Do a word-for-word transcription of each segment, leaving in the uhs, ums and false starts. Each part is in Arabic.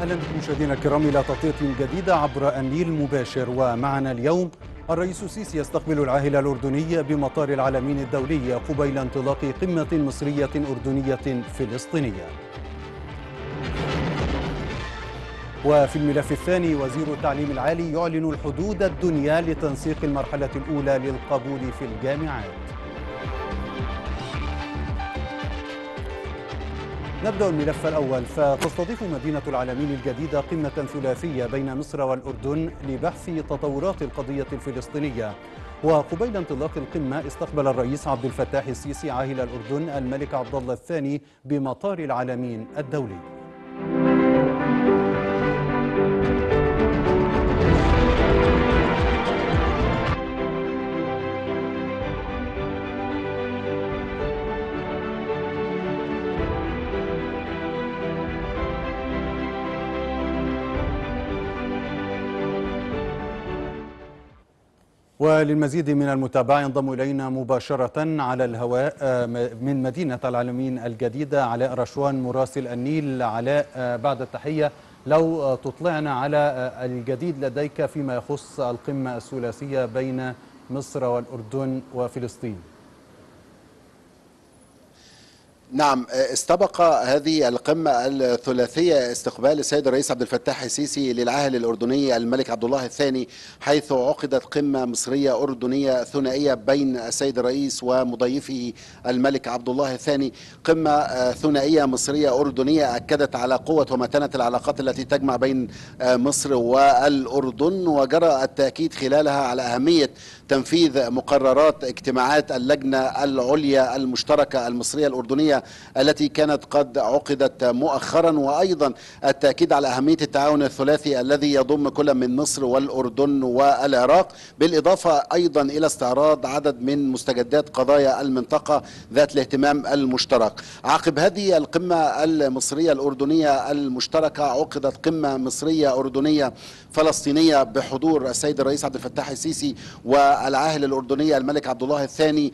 أهلا بكم مشاهدينا الكرام إلى تغطية جديدة عبر النيل مباشر. ومعنا اليوم الرئيس السيسي يستقبل العاهل الأردني بمطار العلمين الدولي قبيل انطلاق قمة مصرية أردنية فلسطينية. وفي الملف الثاني وزير التعليم العالي يعلن الحدود الدنيا لتنسيق المرحلة الأولى للقبول في الجامعات. نبدأ الملف الأول، فتستضيف مدينة العلمين الجديدة قمة ثلاثية بين مصر والأردن لبحث تطورات القضية الفلسطينية. وقبيل انطلاق القمة استقبل الرئيس عبد الفتاح السيسي عاهل الأردن الملك عبد الله الثاني بمطار العلمين الدولي. وللمزيد من المتابعة ينضم إلينا مباشرة على الهواء من مدينة العلمين الجديدة علاء رشوان مراسل النيل. علاء، بعد التحية، لو تطلعنا على الجديد لديك فيما يخص القمة الثلاثية بين مصر والأردن وفلسطين. نعم، استبق هذه القمة الثلاثية استقبال السيد الرئيس عبد الفتاح السيسي للعاهل الأردني الملك عبد الله الثاني، حيث عقدت قمة مصرية أردنية ثنائية بين السيد الرئيس ومضيفه الملك عبد الله الثاني. قمة ثنائية مصرية أردنية أكدت على قوة ومتانة العلاقات التي تجمع بين مصر والأردن، وجرى التأكيد خلالها على أهمية تنفيذ مقررات اجتماعات اللجنة العليا المشتركة المصرية الأردنية التي كانت قد عقدت مؤخرا، وأيضا التأكيد على أهمية التعاون الثلاثي الذي يضم كل من مصر والأردن والعراق، بالإضافة أيضا إلى استعراض عدد من مستجدات قضايا المنطقة ذات الاهتمام المشترك. عقب هذه القمة المصرية الأردنية المشتركة عقدت قمة مصرية أردنية فلسطينية بحضور السيد الرئيس عبد الفتاح السيسي والعاهل الأردني الملك عبد الله الثاني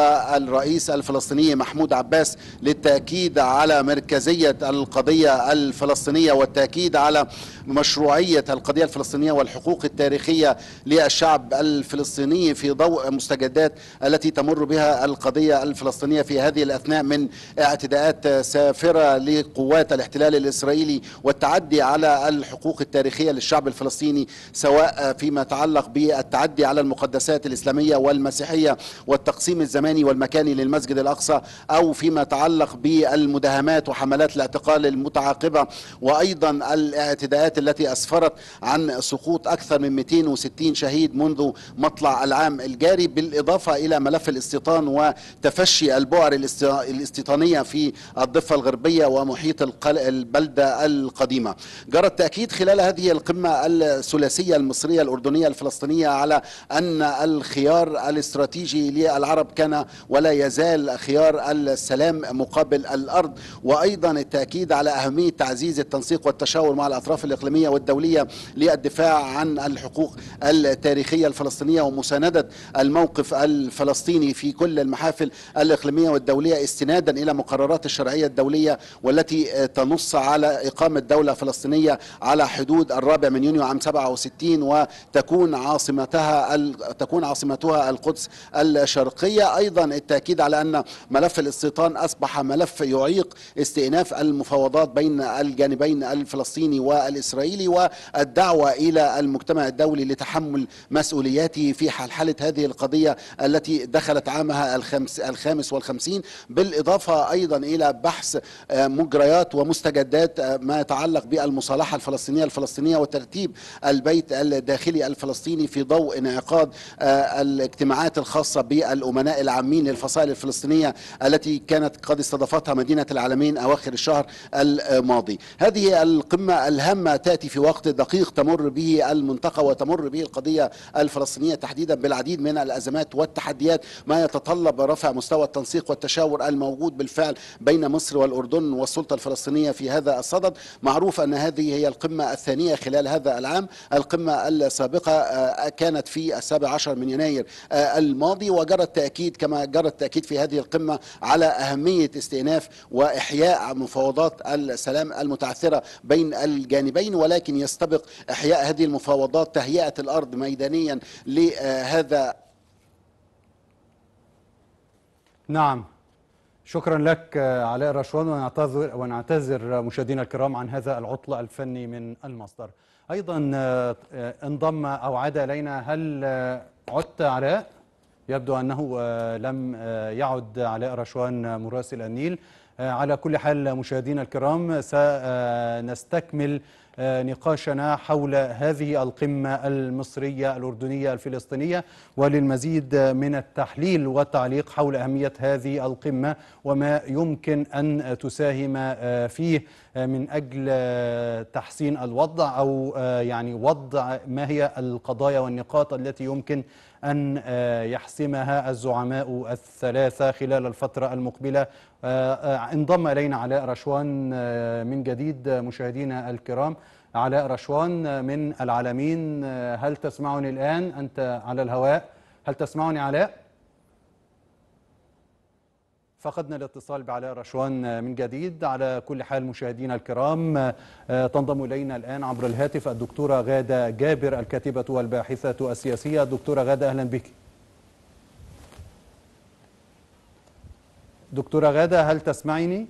والرئيس الفلسطيني محمود عباس، للتأكيد على مركزية القضية الفلسطينية والتأكيد على مشروعية القضية الفلسطينية والحقوق التاريخية للشعب الفلسطيني في ضوء مستجدات التي تمر بها القضية الفلسطينية في هذه الأثناء من اعتداءات سافرة لقوات الاحتلال الإسرائيلي والتعدي على الحقوق التاريخية للشعب الفلسطيني، سواء فيما يتعلق بالتعدي على المقدسات الإسلامية والمسيحية والتقسيم الزماني والمكاني للمسجد الأقصى، أو فيما يتعلق بالمداهمات وحملات الاعتقال المتعاقبة، وأيضا الاعتداءات التي أسفرت عن سقوط أكثر من مئتين وستين شهيد منذ مطلع العام الجاري، بالإضافة إلى ملف الاستيطان وتفشي البؤر الاستيطانية في الضفة الغربية ومحيط البلدة القديمة. جرى التأكيد خلال هذه القمة الثلاثية المصرية الأردنية الفلسطينية على أن الخيار الاستراتيجي للعرب كان ولا يزال خيار السلام مقابل الأرض، وأيضا التأكيد على أهمية تعزيز التنسيق والتشاور مع الأطراف الإقليمية والدولية للدفاع عن الحقوق التاريخية الفلسطينية ومساندة الموقف الفلسطيني في كل المحافل الإقليمية والدولية، استنادا إلى مقررات الشرعية الدولية والتي تنص على إقامة دولة فلسطينية على حدود الرابع من يونيو عام سبعة وستين، وتكون عاصمتها تكون عاصمتها القدس الشرقية. أيضا التأكيد على أن ملف الاستيطان أصبح ملف يعيق استئناف المفاوضات بين الجانبين الفلسطيني والإسرائيلي، والدعوة إلى المجتمع الدولي لتحمل مسؤولياته في حلحلة هذه القضية التي دخلت عامها الخمس الخامس والخمسين، بالإضافة أيضا إلى بحث مجريات ومستجدات ما يتعلق بالمصالحة الفلسطينية الفلسطينية وترتيب البيت الداخلي الفلسطيني في ضوء انعقاد الاجتماعات الخاصة بالأمناء العامين للفصائل الفلسطينية التي كانت قد استضافتها مدينة العلمين أواخر الشهر الماضي. هذه القمة الهامة تأتي في وقت دقيق تمر به المنطقة وتمر به القضية الفلسطينية تحديدا بالعديد من الأزمات والتحديات، ما يتطلب رفع مستوى التنسيق والتشاور الموجود بالفعل بين مصر والأردن والسلطة الفلسطينية في هذا الصدد. معروف أن هذه هي القمة الثانية خلال هذا العام. القمة السابقة كانت في السابع عشر عشر من يناير الماضي، وجرى التأكيد كما جرى التأكيد في هذه القمة على أهمية استئناف وإحياء مفاوضات السلام المتعثرة بين الجانبين، ولكن يستبق إحياء هذه المفاوضات تهيئة الأرض ميدانيا لهذا. نعم، شكرا لك علاء رشوان، ونعتذر ونعتذر مشاهدينا الكرام عن هذا العطل الفني من المصدر. أيضا انضم أو عاد إلينا، هل عدت علاء؟ يبدو أنه لم يعد علاء رشوان مراسل النيل. على كل حال مشاهدينا الكرام، سنستكمل نقاشنا حول هذه القمة المصرية الأردنية الفلسطينية، وللمزيد من التحليل والتعليق حول أهمية هذه القمة وما يمكن أن تساهم فيه من أجل تحسين الوضع، أو يعني وضع ما هي القضايا والنقاط التي يمكن أن يحسمها الزعماء الثلاثة خلال الفترة المقبلة. انضم إلينا علاء رشوان من جديد. مشاهدينا الكرام، علاء رشوان من العالمين، هل تسمعني الآن؟ أنت على الهواء، هل تسمعني علاء؟ فقدنا الاتصال بعلاء رشوان من جديد. على كل حال مشاهدينا الكرام، تنضم إلينا الآن عبر الهاتف الدكتورة غادة جابر، الكاتبة والباحثة السياسية. دكتورة غادة، أهلا بك. دكتورة غادة، هل تسمعيني؟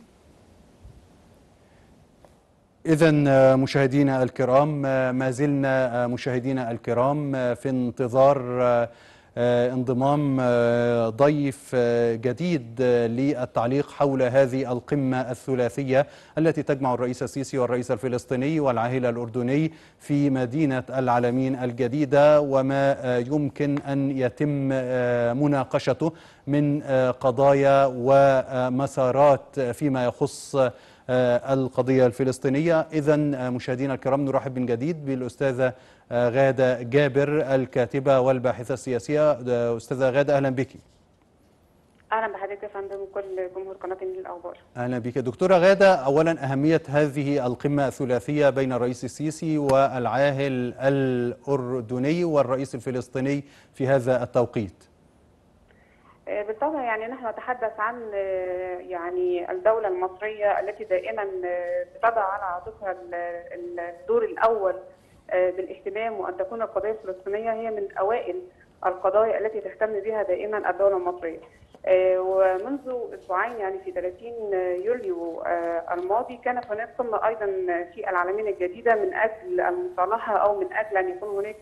إذن مشاهدينا الكرام، ما زلنا مشاهدينا الكرام في انتظار انضمام ضيف جديد للتعليق حول هذه القمة الثلاثية التي تجمع الرئيس السيسي والرئيس الفلسطيني والعاهل الأردني في مدينة العلمين الجديدة، وما يمكن أن يتم مناقشته من قضايا ومسارات فيما يخص القضية الفلسطينية. إذن مشاهدينا الكرام، نرحب من جديد بالأستاذة غادة جابر، الكاتبة والباحثة السياسية. أستاذة غادة، أهلا بك. أهلا بحضرتك يا فندم وكل جمهور قناة النيل الأخبار. أهلا بك دكتورة غادة. أولا، أهمية هذه القمة الثلاثية بين الرئيس السيسي والعاهل الأردني والرئيس الفلسطيني في هذا التوقيت. بالطبع يعني نحن نتحدث عن يعني الدولة المصرية التي دائما بتضع على عاتقها الدور الأول بالاهتمام، وأن تكون القضية الفلسطينية هي من أوائل القضايا التي تهتم بها دائما الدولة المصرية. ومنذ أسبوعين يعني في ثلاثين يوليو الماضي كانت هناك قمة أيضا في العلمين الجديدة من أجل المصالحة أو من أجل أن يكون هناك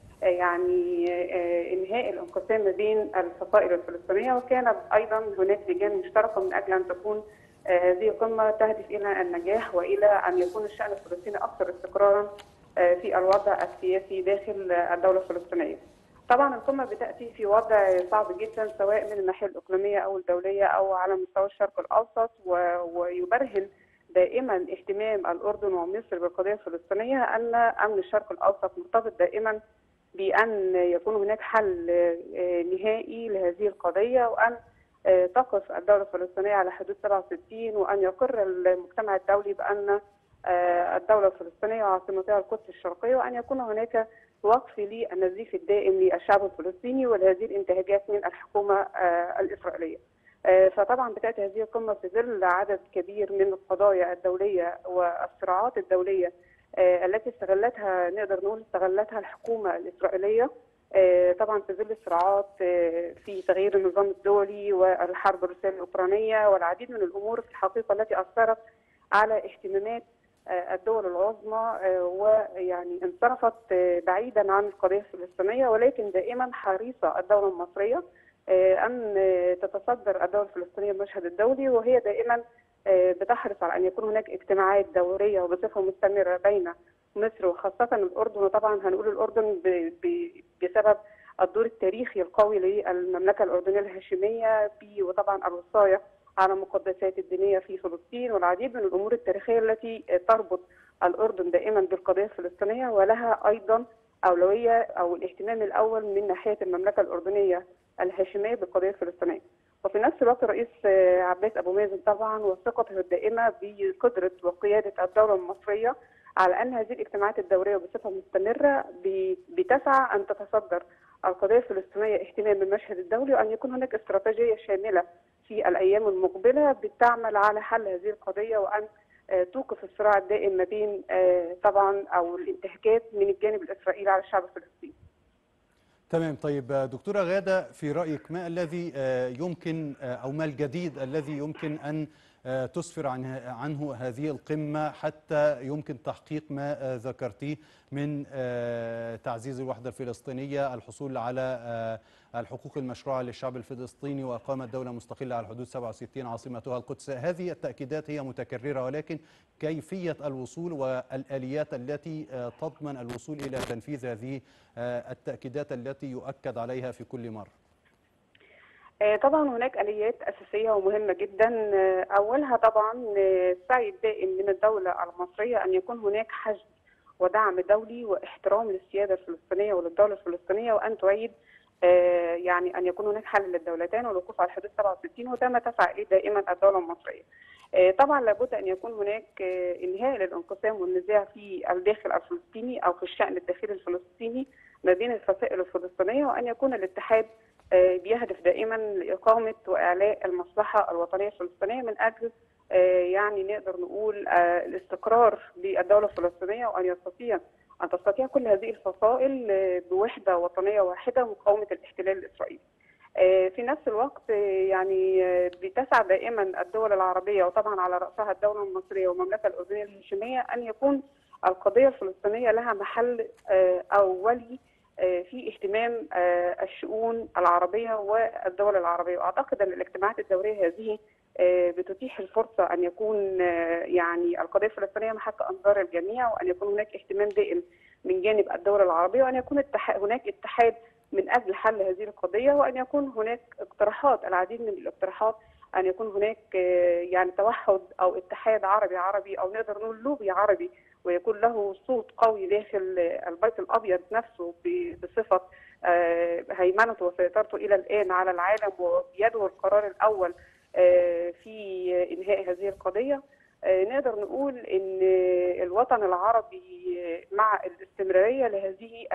يعني انهاء الانقسام ما بين الفصائل الفلسطينيه، وكانت ايضا هناك لجان مشتركه من اجل ان تكون هذه القمه تهدف الى النجاح والى ان يكون الشان الفلسطيني اكثر استقرارا في الوضع السياسي داخل الدوله الفلسطينيه. طبعا القمه بتاتي في وضع صعب جدا سواء من الناحيه الاقليميه او الدوليه او على مستوى الشرق الاوسط، ويبرهن دائما اهتمام الاردن ومصر بالقضيه الفلسطينيه ان امن الشرق الاوسط مرتبط دائما بأن يكون هناك حل نهائي لهذه القضية، وأن تقف الدولة الفلسطينية على حدود سبعة وستين، وأن يقر المجتمع الدولي بأن الدولة الفلسطينية عاصمتها القدس الشرقية، وأن يكون هناك وقف للنزيف الدائم للشعب الفلسطيني ولهذه الانتهاكات من الحكومة الإسرائيلية. فطبعا بتأتي هذه القمة في ظل عدد كبير من القضايا الدولية والصراعات الدولية التي استغلتها نقدر نقول استغلتها الحكومة الإسرائيلية، طبعا في ظل الصراعات في تغيير النظام الدولي والحرب الروسية الأوكرانية والعديد من الأمور في الحقيقة التي أثرت على اهتمامات الدول العظمى، ويعني انصرفت بعيدا عن القضية الفلسطينية، ولكن دائما حريصة الدولة المصرية أن تتصدر الدولة الفلسطينية المشهد الدولي، وهي دائما بتحرص على أن يكون هناك اجتماعات دورية وبصفة مستمرة بين مصر وخاصة الأردن. وطبعا هنقول الأردن بسبب الدور التاريخي القوي للمملكة الأردنية الهاشمية وطبعا الوصاية على المقدسات الدينية في فلسطين والعديد من الأمور التاريخية التي تربط الأردن دائما بالقضية الفلسطينية، ولها أيضا أولوية أو الاهتمام الأول من ناحية المملكة الأردنية الهاشمية بالقضية الفلسطينية. وفي نفس الوقت الرئيس عباس أبو مازن طبعا وثقته الدائمة بقدرة وقيادة الدولة المصرية على أن هذه الاجتماعات الدورية بصفة مستمرة بتسعى أن تتصدر القضية الفلسطينية اهتمام بالمشهد الدولي، وأن يكون هناك استراتيجية شاملة في الأيام المقبلة بتعمل على حل هذه القضية، وأن توقف الصراع الدائم ما بين طبعا أو الانتهاكات من الجانب الإسرائيلي على الشعب الفلسطيني. تمام. طيب دكتورة غادة، في رأيك ما الذي يمكن أو ما الجديد الذي يمكن أن تسفر عنه هذه القمة حتى يمكن تحقيق ما ذكرتيه من تعزيز الوحدة الفلسطينية، الحصول على الحقوق المشروعة للشعب الفلسطيني، وإقامة دولة مستقلة على حدود سبعة وستين عاصمتها القدس؟ هذه التأكيدات هي متكررة، ولكن كيفية الوصول والآليات التي تضمن الوصول إلى تنفيذ هذه التأكيدات التي يؤكد عليها في كل مرة؟ طبعا هناك آليات أساسية ومهمة جدا. أولها طبعا السعي الدائم من الدولة المصرية أن يكون هناك حشد ودعم دولي واحترام للسيادة الفلسطينية وللدولة الفلسطينية، وأن تعيد يعني أن يكون هناك حل للدولتين والوقوف على حدود سبعة وستين، وده ما تسعى إليه دائما الدولة المصرية. طبعا لابد أن يكون هناك إنهاء للانقسام والنزاع في الداخل الفلسطيني أو في الشأن الداخلي الفلسطيني ما بين الفصائل الفلسطينية، وأن يكون الاتحاد بيهدف دائما لإقامة وإعلاء المصلحة الوطنية الفلسطينية من أجل يعني نقدر نقول الاستقرار للدولة الفلسطينية، وأن يستطيع أن تستطيع كل هذه الفصائل بوحدة وطنية واحدة مقاومة الاحتلال الإسرائيلي. في نفس الوقت يعني بتسعى دائما الدول العربية وطبعا على رأسها الدولة المصرية والمملكة الأردنية الهاشمية أن يكون القضية الفلسطينية لها محل أولي في اهتمام الشؤون العربية والدول العربية. وأعتقد أن الاجتماعات الدولية هذه بتتيح الفرصة أن يكون يعني القضية الفلسطينية محك أنظار الجميع، وأن يكون هناك اهتمام دائم من جانب الدول العربية، وأن يكون هناك اتحاد من أجل حل هذه القضية، وأن يكون هناك اقتراحات، العديد من الاقتراحات، أن يكون هناك يعني توحد أو اتحاد عربي عربي أو نقدر نقول لوبي عربي، ويكون له صوت قوي داخل البيت الأبيض نفسه بصفة هيمنته وسيطرته إلى الآن على العالم، وبيده القرار الأول في إنهاء هذه القضية. نقدر نقول إن الوطن العربي مع الاستمرارية لهذه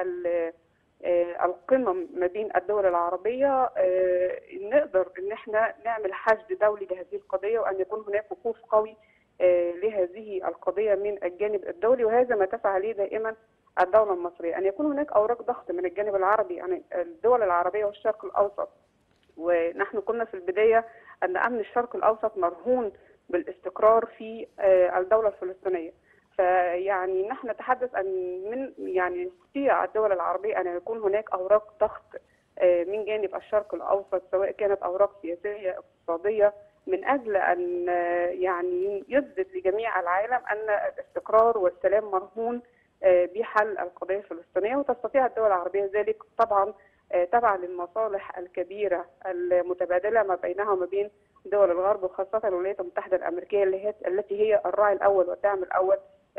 القمم ما بين الدول العربية نقدر إن احنا نعمل حشد دولي لهذه القضية، وأن يكون هناك وقوف قوي لهذه القضية من الجانب الدولي، وهذا ما تسعى عليه دائما الدولة المصرية، أن يكون هناك أوراق ضغط من الجانب العربي، يعني الدول العربية والشرق الأوسط. ونحن قلنا في البداية أن أمن الشرق الأوسط مرهون بالاستقرار في الدولة الفلسطينية. فيعني نحن نتحدث أن من يعني تستطيع الدول العربية أن يكون هناك أوراق ضغط من جانب الشرق الأوسط، سواء كانت أوراق سياسية اقتصادية، من أجل أن يعني يثبت لجميع العالم أن الاستقرار والسلام مرهون بحل القضية الفلسطينية، وتستطيع الدول العربية ذلك طبعا تبعا للمصالح الكبيرة المتبادلة ما بينها وما بين دول الغرب، وخاصة الولايات المتحدة الأمريكية التي هي الراعي الأول والداعم الأول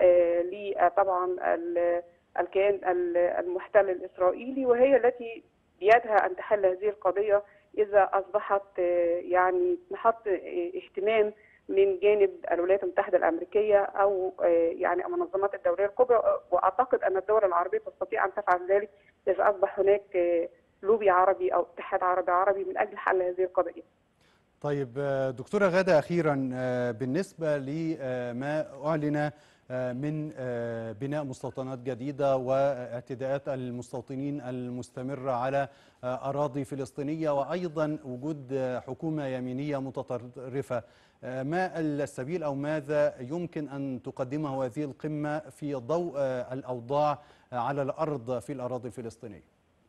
لطبعا الكيان المحتل الإسرائيلي، وهي التي بيدها أن تحل هذه القضية إذا أصبحت يعني محط اهتمام من جانب الولايات المتحدة الأمريكية أو يعني المنظمات الدولية الكبرى. وأعتقد أن الدول العربية تستطيع أن تفعل ذلك إذا أصبح هناك لوبي عربي أو اتحاد عربي عربي من أجل حل هذه القضية. طيب دكتورة غادة، أخيرا بالنسبة لما أعلن من بناء مستوطنات جديدة واعتداءات المستوطنين المستمرة على أراضي فلسطينية، وأيضا وجود حكومة يمينية متطرفة، ما السبيل أو ماذا يمكن أن تقدمه هذه القمة في ضوء الأوضاع على الأرض في الأراضي الفلسطينية؟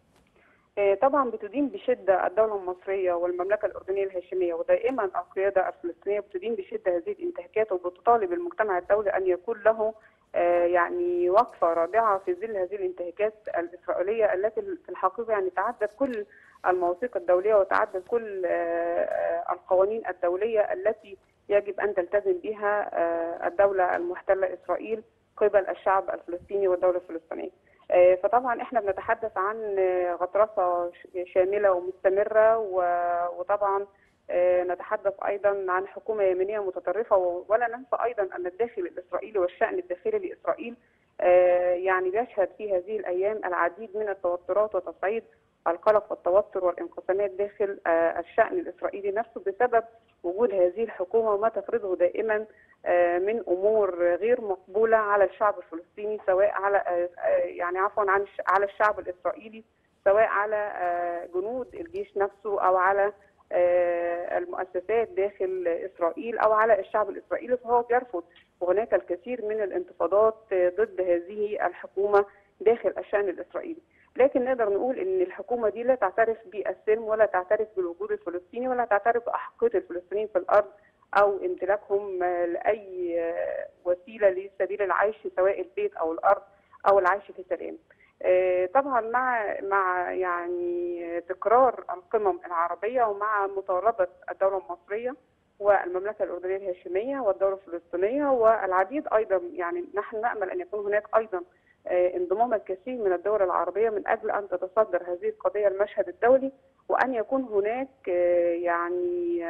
طبعا بتدين بشدة الدولة المصرية والمملكة الأردنية الهاشمية، ودائما القيادة الفلسطينية بتدين بشدة هذه الانتهاكات، وبتطالب المجتمع الدولي أن يكون له يعني وقفة رادعة في ظل هذه الانتهاكات الإسرائيلية التي في الحقيقة يعني تعدت كل المواثيق الدولية وتعدت كل القوانين الدولية التي يجب أن تلتزم بها الدولة المحتلة إسرائيل قبل الشعب الفلسطيني والدولة الفلسطينية. فطبعا احنا بنتحدث عن غطرسة شاملة ومستمرة، وطبعا نتحدث ايضا عن حكومة يمينية متطرفة، ولا ننسى ايضا ان الداخل الاسرائيلي والشأن الداخلي لاسرائيل يعني بيشهد في هذه الايام العديد من التوترات وتصعيد القلق والتوتر والانقسامات داخل الشأن الإسرائيلي نفسه بسبب وجود هذه الحكومة وما تفرضه دائما من أمور غير مقبولة على الشعب الفلسطيني، سواء على يعني عفوا عن على الشعب الإسرائيلي، سواء على جنود الجيش نفسه أو على المؤسسات داخل إسرائيل أو على الشعب الإسرائيلي. فهو بيرفض، وهناك الكثير من الانتفاضات ضد هذه الحكومة داخل الشأن الإسرائيلي. لكن نقدر نقول ان الحكومه دي لا تعترف بالسلم ولا تعترف بالوجود الفلسطيني ولا تعترف باحقيه الفلسطينيين في الارض او امتلاكهم لاي وسيله لسبيل العيش، سواء البيت او الارض او العيش في سلام. طبعا مع مع يعني تكرار القمم العربيه ومع مطالبه الدوله المصريه والمملكه الاردنيه الهاشميه والدوله الفلسطينيه والعديد ايضا، يعني نحن نامل ان يكون هناك ايضا انضمام الكثير من الدول العربية من أجل أن تتصدر هذه القضية المشهد الدولي، وأن يكون هناك يعني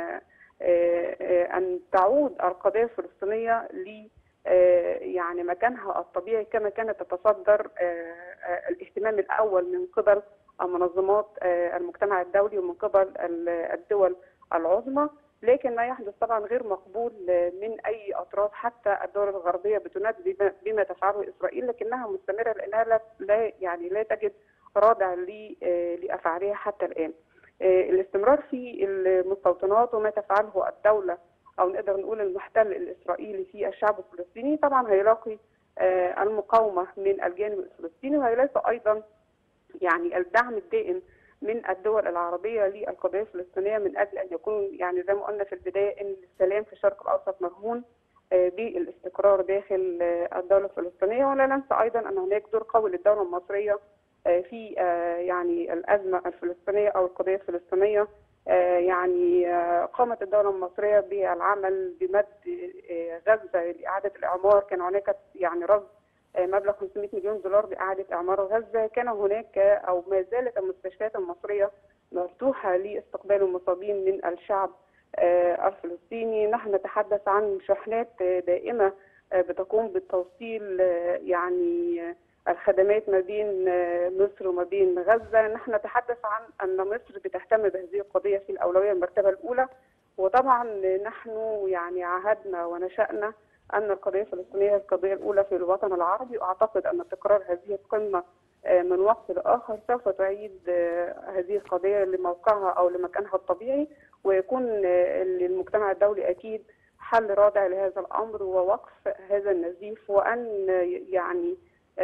أن تعود القضية الفلسطينية ل يعني مكانها الطبيعي كما كانت تتصدر الاهتمام الأول من قبل منظمات المجتمع الدولي ومن قبل الدول العظمى. لكن ما يحدث طبعا غير مقبول من اي اطراف، حتى الدول الغربيه بتنادي بما تفعله اسرائيل، لكنها مستمره لانها لا, لا يعني لا تجد رادع لافعالها حتى الان. الاستمرار في المستوطنات وما تفعله الدوله او نقدر نقول المحتل الاسرائيلي في الشعب الفلسطيني طبعا هيلاقي المقاومه من الجانب الفلسطيني، وهيلاقي ايضا يعني الدعم الدائم من الدول العربية للقضية الفلسطينية من أجل أن يكون يعني زي ما قلنا في البداية أن السلام في الشرق الأوسط مرهون بالاستقرار داخل الدولة الفلسطينية. ولا ننسى أيضا أن هناك دور قوي للدولة المصرية في يعني الأزمة الفلسطينية أو القضية الفلسطينية. يعني قامت الدولة المصرية بالعمل بمد غزة لإعادة الإعمار، كان هناك يعني رصد مبلغ خمسمائة مليون دولار لإعادة إعمار غزة. كان هناك أو ما زالت المستشفيات المصرية مفتوحة لاستقبال المصابين من الشعب الفلسطيني. نحن نتحدث عن شحنات دائمة بتقوم بالتوصيل يعني الخدمات ما بين مصر وما بين غزة. نحن نتحدث عن أن مصر بتهتم بهذه القضية في الأولوية المرتبة الأولى، وطبعا نحن يعني عهدنا ونشأنا أن القضية الفلسطينية هي القضية الأولى في الوطن العربي، وأعتقد أن تكرار هذه القمة من وقت لآخر سوف تعيد هذه القضية لموقعها أو لمكانها الطبيعي، ويكون للمجتمع الدولي أكيد حل رادع لهذا الأمر ووقف هذا النزيف، وأن يعني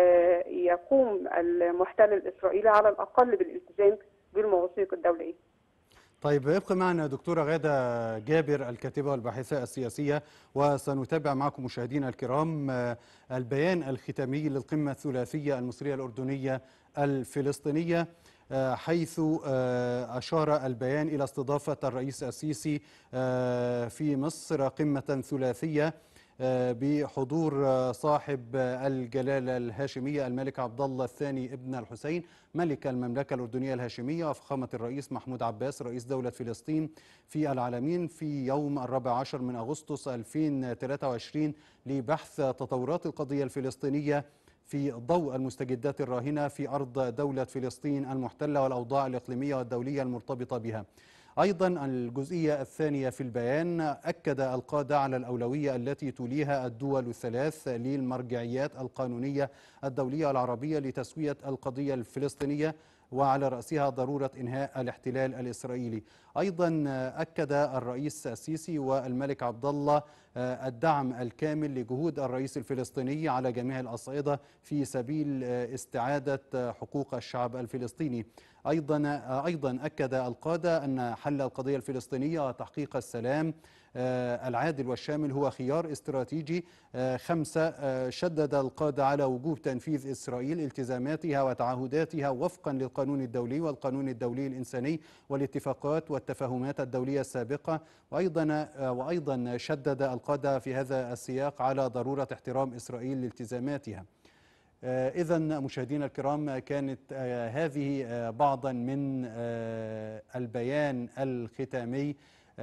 يقوم المحتل الإسرائيلي على الأقل بالالتزام بالمواثيق الدولية. طيب ابقى معنا دكتورة غادة جابر الكاتبة والباحثة السياسية، وسنتابع معكم مشاهدينا الكرام البيان الختامي للقمة الثلاثية المصرية الأردنية الفلسطينية، حيث أشار البيان إلى استضافة الرئيس السيسي في مصر قمة ثلاثية بحضور صاحب الجلالة الهاشمية الملك عبد الله الثاني ابن الحسين ملك المملكة الأردنية الهاشمية وفخامة الرئيس محمود عباس رئيس دولة فلسطين في العالمين في يوم الرابع عشر من أغسطس ألفين وثلاثة وعشرين لبحث تطورات القضية الفلسطينية في ضوء المستجدات الراهنة في أرض دولة فلسطين المحتلة والأوضاع الإقليمية والدولية المرتبطة بها. أيضا الجزئية الثانية في البيان أكد القادة على الأولوية التي توليها الدول الثلاث للمرجعيات القانونية الدولية والعربية لتسوية القضية الفلسطينية، وعلى رأسها ضرورة إنهاء الاحتلال الإسرائيلي. أيضا أكد الرئيس السيسي والملك عبد الله الدعم الكامل لجهود الرئيس الفلسطيني على جميع الأصعدة في سبيل استعادة حقوق الشعب الفلسطيني. أيضا أيضا أكد القادة أن حل القضية الفلسطينية وتحقيق السلام العادل والشامل هو خيار استراتيجي. خمسة، شدد القادة على وجوب تنفيذ إسرائيل التزاماتها وتعهداتها وفقا للقانون الدولي والقانون الدولي الإنساني والاتفاقات والتفاهمات الدولية السابقة. وأيضا وأيضا شدد القادة في هذا السياق على ضرورة احترام إسرائيل لالتزاماتها. إذا مشاهدينا الكرام، كانت هذه بعضا من البيان الختامي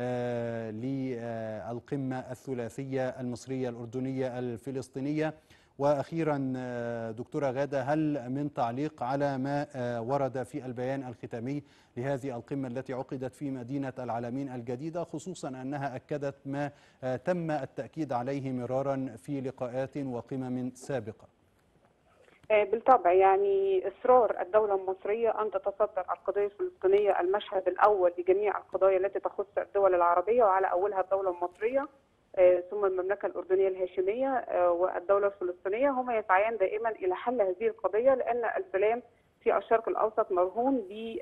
للقمة الثلاثية المصرية الأردنية الفلسطينية، وأخيرا دكتورة غادة، هل من تعليق على ما ورد في البيان الختامي لهذه القمة التي عقدت في مدينة العلمين الجديدة، خصوصا أنها أكدت ما تم التأكيد عليه مرارا في لقاءات وقمم سابقة؟ بالطبع، يعني إصرار الدولة المصرية أن تتصدر القضية الفلسطينية المشهد الأول لجميع القضايا التي تخص الدول العربية، وعلى أولها الدولة المصرية ثم المملكة الأردنية الهاشمية والدولة الفلسطينية، هما يسعيان دائما إلى حل هذه القضية، لأن السلام في الشرق الأوسط مرهون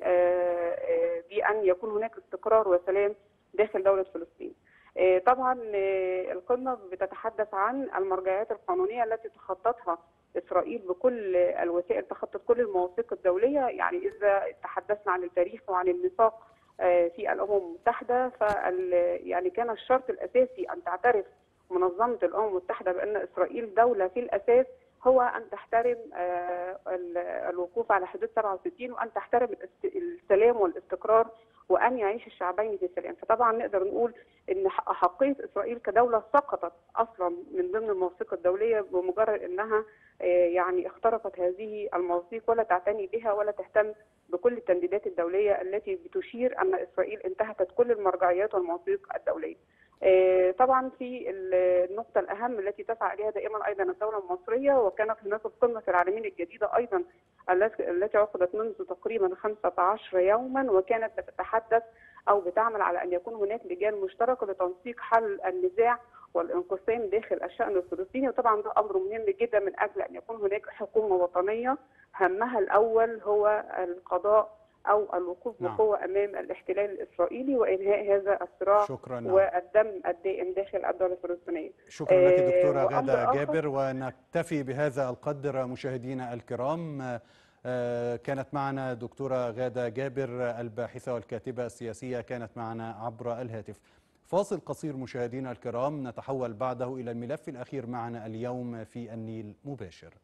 بأن يكون هناك استقرار وسلام داخل دولة فلسطين. طبعا القمة بتتحدث عن المرجعيات القانونية التي تخططها إسرائيل بكل الوسائل، تخطط كل المواثيق الدولية. يعني إذا تحدثنا عن التاريخ وعن الميثاق في الأمم المتحدة، فال يعني كان الشرط الأساسي أن تعترف منظمة الأمم المتحدة بأن إسرائيل دولة في الأساس هو أن تحترم الوقوف على حدود سبعة وستين، وأن تحترم السلام والاستقرار، وأن يعيش الشعبين في سلام. فطبعا نقدر نقول أن أحقية إسرائيل كدولة سقطت أصلا من ضمن المواثيق الدولية بمجرد أنها يعني اخترقت هذه المواثيق ولا تعتني بها ولا تهتم بكل التمديدات الدولية التي بتشير أن إسرائيل انتهكت كل المرجعيات والمواثيق الدولية. طبعا في النقطة الأهم التي تسعى إليها دائما أيضا الدولة المصرية، وكانت هناك القمة في العلمين الجديدة أيضا التي عقدت منذ تقريبا خمسة عشر يوما، وكانت بتتحدث أو بتعمل على أن يكون هناك لجان مشتركة لتنسيق حل النزاع والانقسام داخل الشأن الفلسطيني. وطبعا ده أمر مهم جدا من أجل أن يكون هناك حكومة وطنية همها الأول هو القضاء أو الوقوف نعم. بقوة أمام الاحتلال الإسرائيلي وإنهاء هذا الصراع نعم. والدم الدائم داخل الدولة الفلسطينية. شكرا لك دكتورة غادة جابر، ونكتفي بهذا القدر مشاهدينا الكرام. كانت معنا دكتورة غادة جابر الباحثة والكاتبة السياسية، كانت معنا عبر الهاتف. فاصل قصير مشاهدينا الكرام، نتحول بعده إلى الملف الأخير معنا اليوم في النيل مباشر.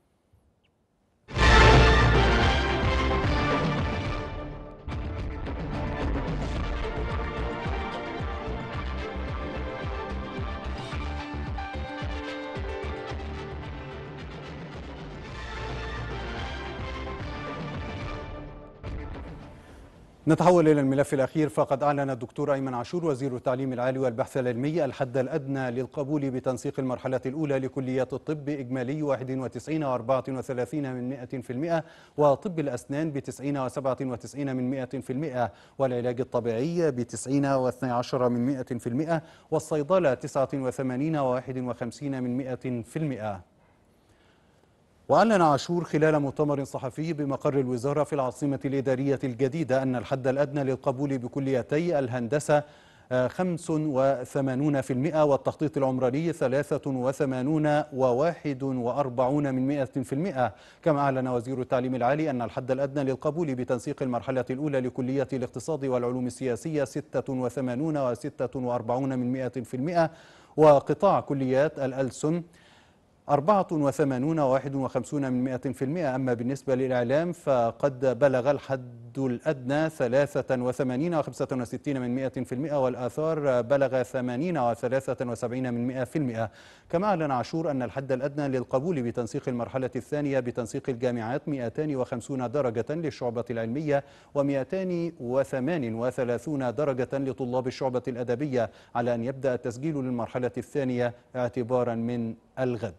نتحول إلى الملف الأخير، فقد أعلن الدكتور أيمن عاشور وزير التعليم العالي والبحث العلمي الحد الأدنى للقبول بتنسيق المرحلة الأولى لكليات الطب إجمالي واحد وتسعين وأربعة وثلاثين من مئة في المئة، وطب الأسنان بتسعين وسبعة وتسعين من مئة في المئة، والعلاج الطبيعي بتسعين واثني عشر من مئة في المئة، والصيدلة تسعة وثمانين وواحد وخمسين من مئة في المئة. وأعلن عاشور خلال مؤتمر صحفي بمقر الوزارة في العاصمة الإدارية الجديدة أن الحد الأدنى للقبول بكليتي الهندسة خمسة وثمانين في المئة والتخطيط العمراني ثلاثة وثمانين وواحد وأربعون من مئة في المئة. كما أعلن وزير التعليم العالي أن الحد الأدنى للقبول بتنسيق المرحلة الأولى لكلية الاقتصاد والعلوم السياسية ستة وثمانين وستة وأربعون من مئة في المئة، وقطاع كليات الألسن أربعة وثمانين وواحد وخمسون من مئة في المئة. أما بالنسبة للإعلام فقد بلغ الحد الأدنى ثلاثة وثمانين وخمسة وستين من مئة في المئة، والآثار بلغ ثمانين وثلاثة وسبعين من مئة في المئة. كما أعلن عاشور أن الحد الأدنى للقبول بتنسيق المرحلة الثانية بتنسيق الجامعات مئتان وخمسين درجة للشعبة العلمية ومئتان وثمان وثلاثين درجة لطلاب الشعبة الأدبية، على أن يبدأ التسجيل للمرحلة الثانية اعتبارا من الغد.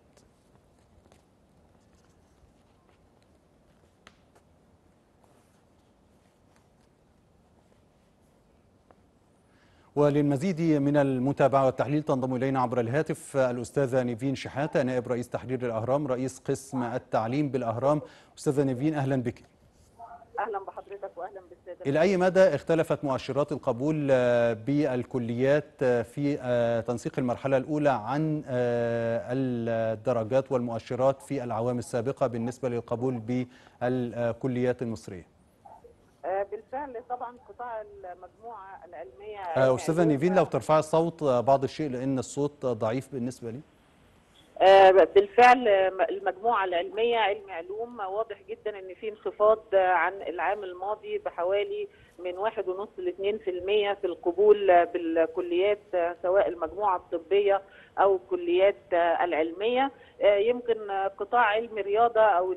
وللمزيد من المتابعة والتحليل تنضم إلينا عبر الهاتف الأستاذة نيفين شحاتة، نائب رئيس تحرير الأهرام، رئيس قسم التعليم بالأهرام. أستاذة نيفين، أهلا بك. أهلا بحضرتك وأهلا بالسادة. إلى أي مدى اختلفت مؤشرات القبول بالكليات في تنسيق المرحلة الأولى عن الدرجات والمؤشرات في الأعوام السابقة بالنسبة للقبول بالكليات المصرية؟ بالفعل طبعا قطاع المجموعة العلمية. أستاذة نيفين، لو ترفع الصوت بعض الشيء لأن الصوت ضعيف بالنسبة لي. بالفعل المجموعة العلمية علم علوم واضح جدا ان في انخفاض عن العام الماضي بحوالي من واحد ونص لاثنين في المية في القبول بالكليات سواء المجموعة الطبية او الكليات العلمية. يمكن قطاع علم الرياضة او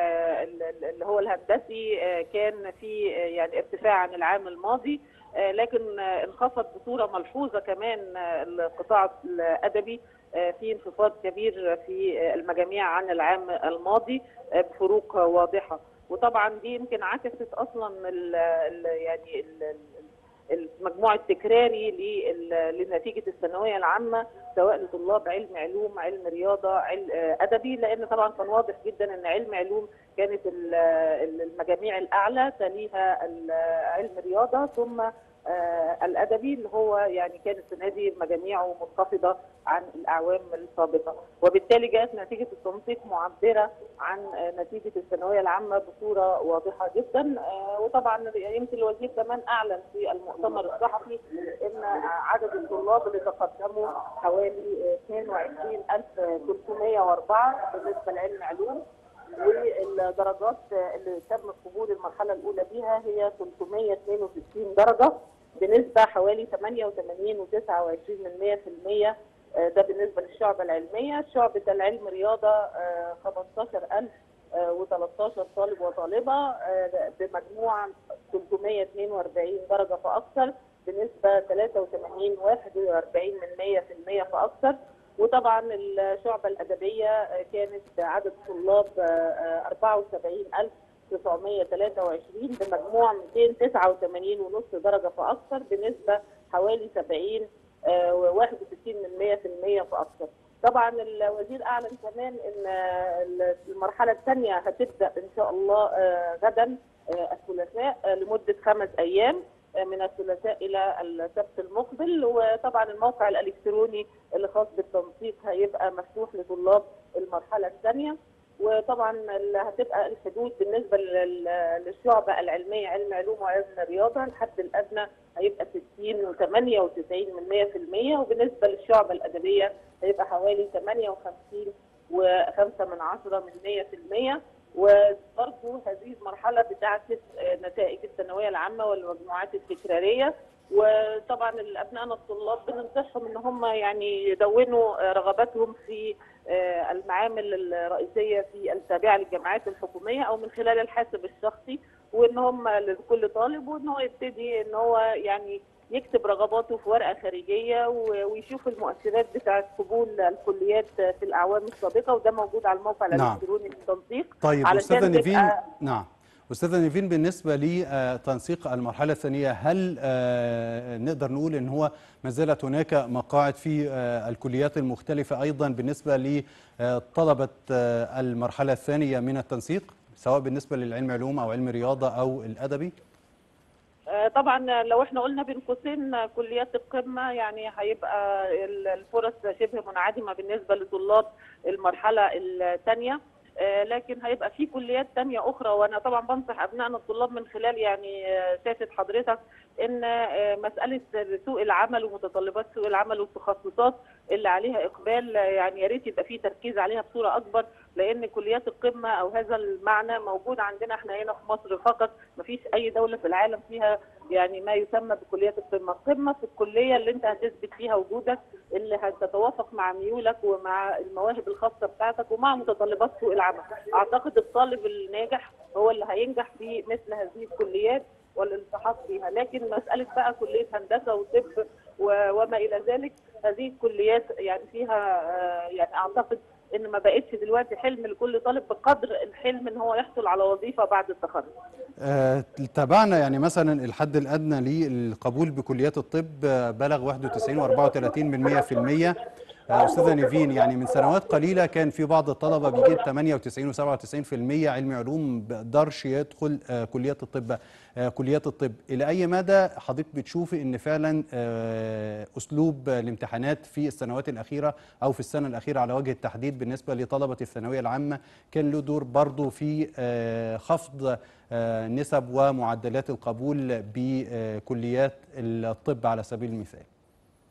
اللي هو الهندسي كان في يعني ارتفاع عن العام الماضي، لكن انخفض بصورة ملحوظة كمان القطاع الأدبي، في انخفاض كبير في المجاميع عن العام الماضي بفروق واضحة. وطبعا دي يمكن عكست اصلا ال ال يعني ال المجموع التكراري لنتيجة الثانوية العامة سواء لطلاب علم علوم، علم رياضة، علم أدبي، لأن طبعا كان واضح جدا أن علم علوم كانت المجاميع الأعلى، تليها علم رياضة، ثم الأدبي اللي هو يعني كانت السنة دي مجاميعه منخفضة عن الأعوام السابقة، وبالتالي جاءت نتيجة التنسيق معبرة عن نتيجة الثانوية العامة بصورة واضحة جدا. وطبعا يمكن الوزير كمان أعلن في المؤتمر الصحفي أن عدد الطلاب اللي تقدموا حوالي اثنين وعشرين ألف وثلاثمائة وأربعة بالنسبة لعلم علوم، والدرجات اللي تم قبول المرحلة الأولى بها هي ثلاثمائة واثنين وستين درجة بنسبة حوالي ثمانية وثمانين فاصلة تسعة وعشرين بالمئة. ده بالنسبة للشعبة العلمية. شعبة العلم رياضة خمسة عشر ألف وثلاثة عشر طالب وطالبة بمجموع ثلاثمائة واثنين وأربعين درجة فأكثر بنسبة ثلاثة وثمانين فاصلة واحد وأربعين بالمئة فأكثر. وطبعا الشعبة الأدبية كانت عدد طلاب أربعة وسبعين ألف وتسعمائة وثلاثة وعشرين بمجموع مئتين وتسعة وثمانين فاصلة خمسة درجة فأكثر بنسبة حوالي سبعين واحد وستين بالمئة فأكثر. طبعا الوزير أعلن كمان أن المرحلة الثانية هتبدأ إن شاء الله غدا الثلاثاء لمدة خمس أيام من الثلاثاء إلى السبت المقبل، وطبعا الموقع الإلكتروني اللي خاص بالتنسيق هيبقى مفتوح لطلاب المرحلة الثانية. وطبعا هتبقى الحدود بالنسبة للشعبة العلمية علم علوم وعلم رياضة الحد الأدنى هيبقى ستين وثمانية وتسعين بالمئة، وبالنسبة للشعبة الأدبية هيبقى حوالي ثمانية وخمسين وخمسة من عشرة من مئة في المئة. وبرضه هذه المرحلة بتعكس نتائج الثانوية العامة والمجموعات التكرارية. وطبعا الابنائنا الطلاب بننصحهم ان هم يعني يدونوا رغباتهم في المعامل الرئيسيه في التابعه للجامعات الحكوميه او من خلال الحاسب الشخصي، وان هم لكل طالب وان هو يبتدي ان هو يعني يكتب رغباته في ورقه خارجيه ويشوف المؤشرات بتاعه قبول الكليات في الاعوام السابقه، وده موجود على الموقع الالكتروني للتنسيق. طيب استاذه نيفين، نعم استاذه نيفين، بالنسبه لتنسيق المرحله الثانيه هل نقدر نقول ان هو ما زالت هناك مقاعد في الكليات المختلفه ايضا بالنسبه لطلبه المرحله الثانيه من التنسيق سواء بالنسبه للعلم علوم او علم رياضه او الادبي؟ طبعا لو احنا قلنا بين قوسين كليات القمه يعني هيبقى الفرص شبه منعدمه بالنسبه لطلاب المرحله الثانيه، لكن هيبقى في كليات ثانيه اخرى. وانا طبعا بنصح ابنائنا الطلاب من خلال يعني شاشه حضرتك ان مساله سوق العمل ومتطلبات سوق العمل والتخصصات اللي عليها اقبال يعني يا ريت يبقى في تركيز عليها بصوره اكبر، لان كليات القمه او هذا المعنى موجود عندنا احنا هنا في مصر فقط، ما فيش اي دوله في العالم فيها يعني ما يسمى بكليات القمه. القمه في الكليه اللي انت هتثبت فيها وجودك، اللي هتتوافق مع ميولك ومع المواهب الخاصه بتاعتك ومع متطلبات سوق العمل. اعتقد الطالب الناجح هو اللي هينجح في مثل هذه الكليات والالتحاق بها، لكن مساله بقى كليه هندسه وطب وما الى ذلك هذه الكليات يعني فيها يعني اعتقد ان ما بقتش دلوقتي حلم لكل طالب بقدر الحلم ان هو يحصل على وظيفه بعد التخرج. آه، تابعنا يعني مثلا الحد الادنى للقبول بكليات الطب بلغ واحد وتسعين فاصلة أربعة وثلاثين بالمئة. آه، استاذه نيفين، يعني من سنوات قليله كان في بعض الطلبه بيجيب ثمانية وتسعين وسبعة وتسعين بالمئة علم علوم ما بيقدرش يدخل آه، كليات الطب. آه، كليات الطب الى اي مدى حضرتك بتشوفي ان فعلا آه، اسلوب الامتحانات في السنوات الاخيره او في السنه الاخيره على وجه التحديد بالنسبه لطلبه الثانويه العامه كان له دور برضه في آه، خفض آه، نسب ومعدلات القبول بكليات الطب على سبيل المثال؟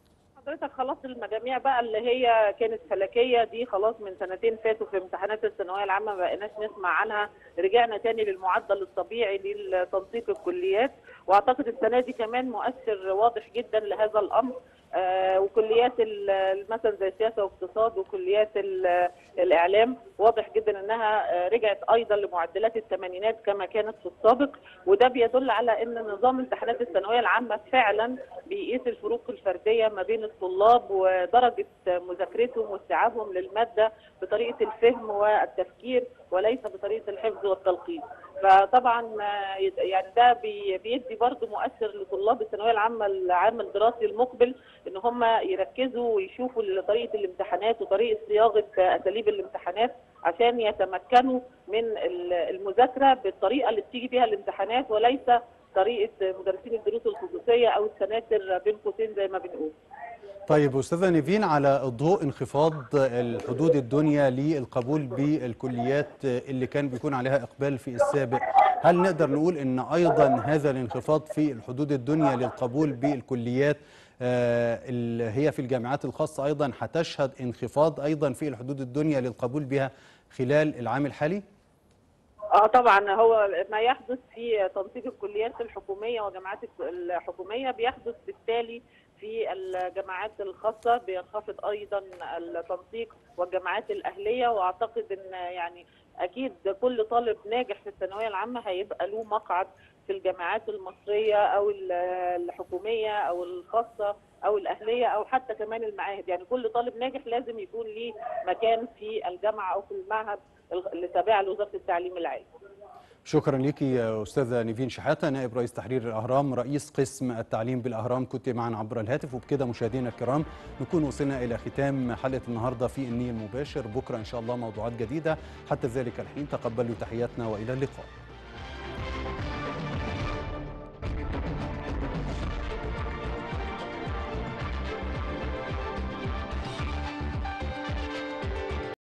حضرتك خلاص المجاميع بقى اللي هي كانت فلكيه دي خلاص من سنتين فاتوا في امتحانات الثانويه العامه ما بقيناش نسمع عنها، رجعنا تاني للمعدل الطبيعي لتنسيق الكليات، واعتقد السنه دي كمان مؤثر واضح جدا لهذا الامر. آه وكليات مثلا زي سياسه واقتصاد وكليات الاعلام واضح جدا انها آه رجعت ايضا لمعدلات الثمانينات كما كانت في السابق، وده بيدل على ان نظام امتحانات الثانويه العامه فعلا بيقيس الفروق الفرديه ما بين الطلاب ودرجه مذاكرتهم واستيعابهم للماده بطريقه الفهم والتفكير وليس بطريقه الحفظ والتلقين. فطبعا يعني ده بيدي برضه مؤثر لطلاب الثانويه العامه العام الدراسي المقبل ان هم يركزوا ويشوفوا طريقه الامتحانات وطريقه صياغه اساليب الامتحانات عشان يتمكنوا من المذاكره بالطريقه اللي بتيجي بيها الامتحانات وليس طريقه مدرسين الدروس الخصوصيه او السناتر بين قوسين زي ما بنقول. طيب أستاذة نيفين، على ضوء انخفاض الحدود الدنيا للقبول بالكليات اللي كان بيكون عليها إقبال في السابق، هل نقدر نقول أن أيضا هذا الانخفاض في الحدود الدنيا للقبول بالكليات اللي هي في الجامعات الخاصة أيضا هتشهد انخفاض أيضا في الحدود الدنيا للقبول بها خلال العام الحالي؟ اه طبعا، هو ما يحدث في تنسيق الكليات الحكوميه والجامعات الحكوميه بيحدث بالتالي في الجامعات الخاصه، بينخفض ايضا التنسيق والجامعات الاهليه، واعتقد ان يعني اكيد كل طالب ناجح في الثانويه العامه هيبقى له مقعد في الجامعات المصريه او الحكوميه او الخاصه او الاهليه او حتى كمان المعاهد، يعني كل طالب ناجح لازم يكون ليه مكان في الجامعه او في المعهد اللي تابع لوزاره التعليم العالي. شكرا لك يا أستاذة نيفين شحاتة، نائب رئيس تحرير الأهرام رئيس قسم التعليم بالأهرام، كنت معنا عبر الهاتف. وبكده مشاهدينا الكرام نكون وصلنا إلى ختام حلقة النهاردة في النيل المباشر. بكرة إن شاء الله موضوعات جديدة، حتى ذلك الحين تقبلوا تحياتنا وإلى اللقاء.